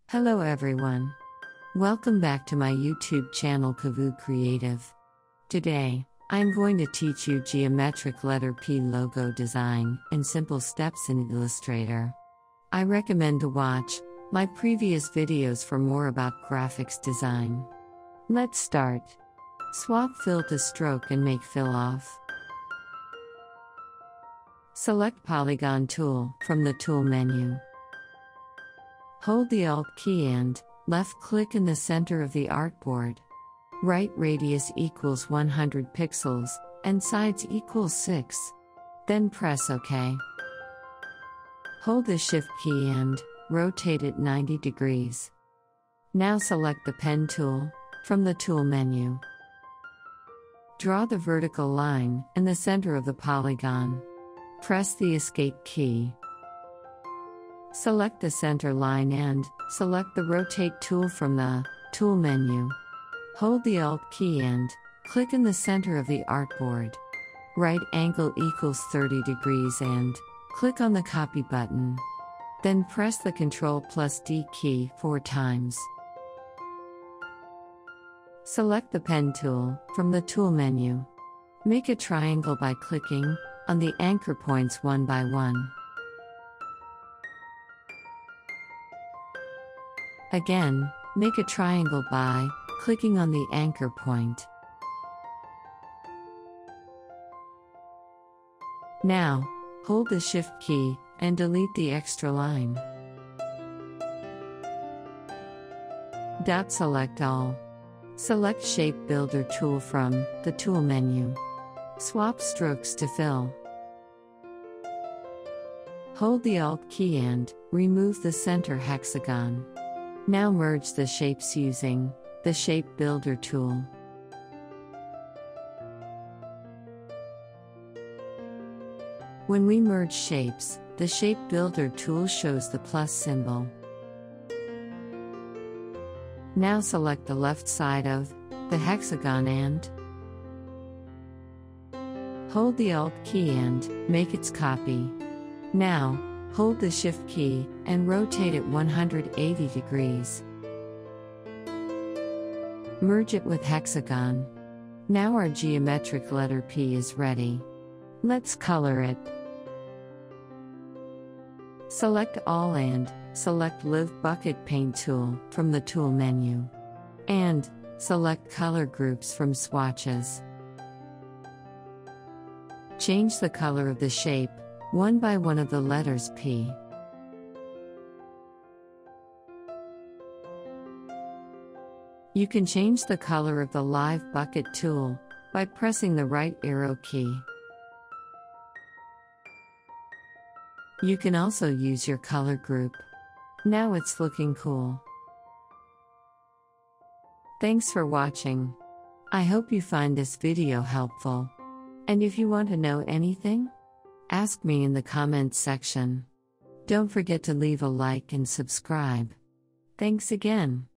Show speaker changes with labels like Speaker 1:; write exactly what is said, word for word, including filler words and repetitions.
Speaker 1: Hello everyone. Welcome back to my YouTube channel KavuCreative. Today, I'm going to teach you geometric letter P logo design in simple steps in Illustrator. I recommend to watch my previous videos for more about graphics design. Let's start. Swap fill to stroke and make fill off. Select Polygon tool from the tool menu. Hold the Alt key and left-click in the center of the artboard. Right radius equals one hundred pixels, and sides equals six. Then press OK. Hold the Shift key and rotate it ninety degrees. Now select the Pen tool from the tool menu. Draw the vertical line in the center of the polygon. Press the Escape key. Select the center line and select the Rotate tool from the tool menu. Hold the Alt key and click in the center of the artboard. Right angle equals thirty degrees and click on the Copy button. Then press the Control plus D key four times. Select the Pen tool from the tool menu. Make a triangle by clicking on the anchor points one by one. Again, make a triangle by clicking on the anchor point. Now, hold the Shift key and delete the extra line. Dot select all. Select Shape Builder tool from the tool menu. Swap strokes to fill. Hold the Alt key and remove the center hexagon. Now merge the shapes using the Shape Builder tool. When we merge shapes, the Shape Builder tool shows the plus symbol. Now select the left side of the hexagon and hold the Alt key and make its copy. Now, hold the Shift key and rotate it one hundred eighty degrees. Merge it with hexagon. Now our geometric letter P is ready. Let's color it. Select all and select Live Bucket Paint tool from the tool menu. And select color groups from swatches. Change the color of the shape one by one of the letters P. You can change the color of the Live Bucket tool by pressing the right arrow key. You can also use your color group. Now it's looking cool. Thanks for watching. I hope you find this video helpful. And if you want to know anything, ask me in the comments section. Don't forget to leave a like and subscribe. Thanks again.